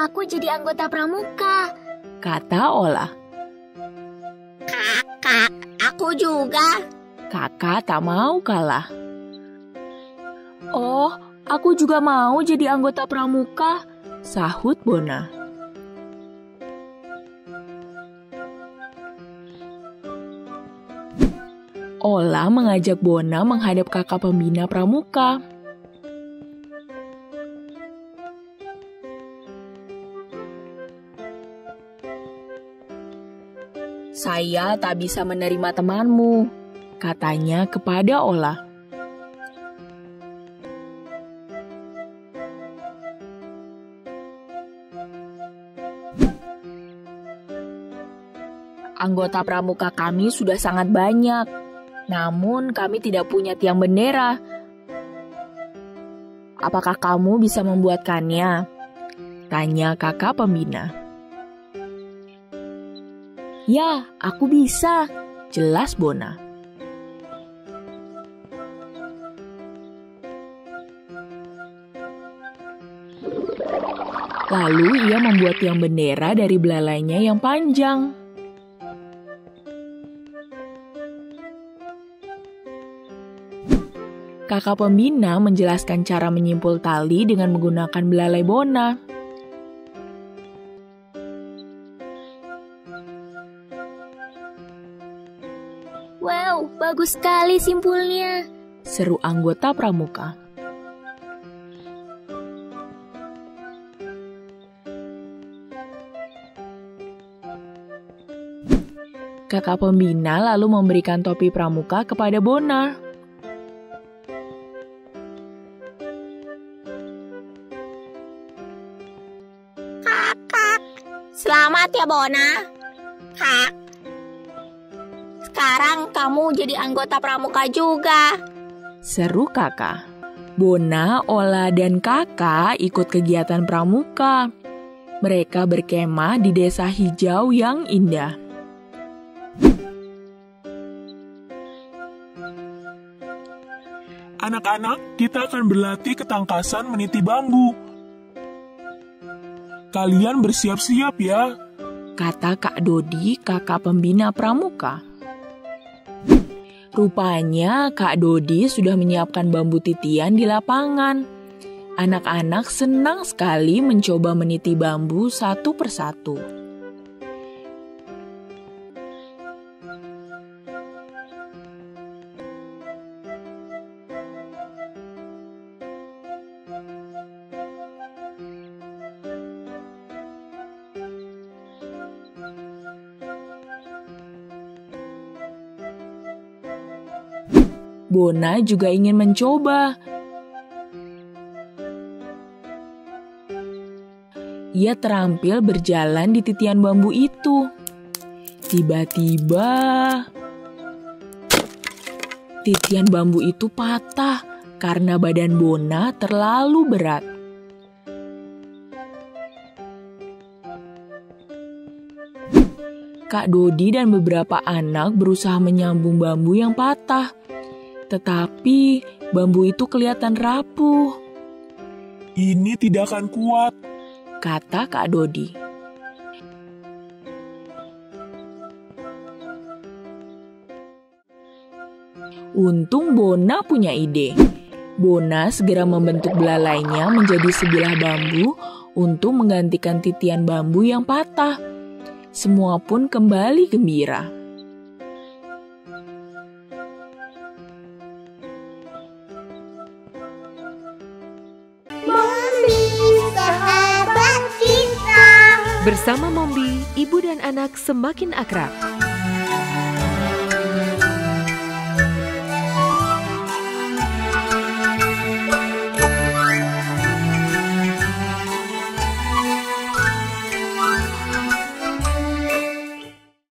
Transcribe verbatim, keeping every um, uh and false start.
aku jadi anggota pramuka, kata Ola. Kakak, aku juga. Kakak tak mau kalah. Oh, aku juga mau jadi anggota pramuka, sahut Bona. Ola mengajak Bona menghadap kakak pembina pramuka. Saya tak bisa menerima temanmu, katanya kepada Ola. Anggota pramuka kami sudah sangat banyak, namun kami tidak punya tiang bendera. Apakah kamu bisa membuatkannya? Tanya kakak pembina. Ya, aku bisa, jelas Bona. Lalu ia membuat tiang bendera dari belalainya yang panjang. Kakak pembina menjelaskan cara menyimpul tali dengan menggunakan belalai Bona. Wow, bagus sekali simpulnya, seru anggota pramuka. Kakak pembina lalu memberikan topi pramuka kepada Bona. Kakak, selamat ya Bona. Kak, sekarang kamu jadi anggota pramuka juga, seru kakak. Bona, Ola, dan kakak ikut kegiatan pramuka. Mereka berkemah di desa hijau yang indah. Anak-anak, kita akan berlatih ketangkasan meniti bambu. Kalian bersiap-siap ya, kata Kak Dodi, kakak pembina pramuka. Rupanya Kak Dodi sudah menyiapkan bambu titian di lapangan. Anak-anak senang sekali mencoba meniti bambu satu persatu. Bona juga ingin mencoba. Ia terampil berjalan di titian bambu itu. Tiba-tiba, titian bambu itu patah karena badan Bona terlalu berat. Kak Dodi dan beberapa anak berusaha menyambung bambu yang patah. Tetapi bambu itu kelihatan rapuh. Ini tidak akan kuat, kata Kak Dodi. Untung Bona punya ide. Bona segera membentuk belalainya menjadi sebilah bambu untuk menggantikan titian bambu yang patah. Semua pun kembali gembira. Bersama Mombi, ibu dan anak semakin akrab.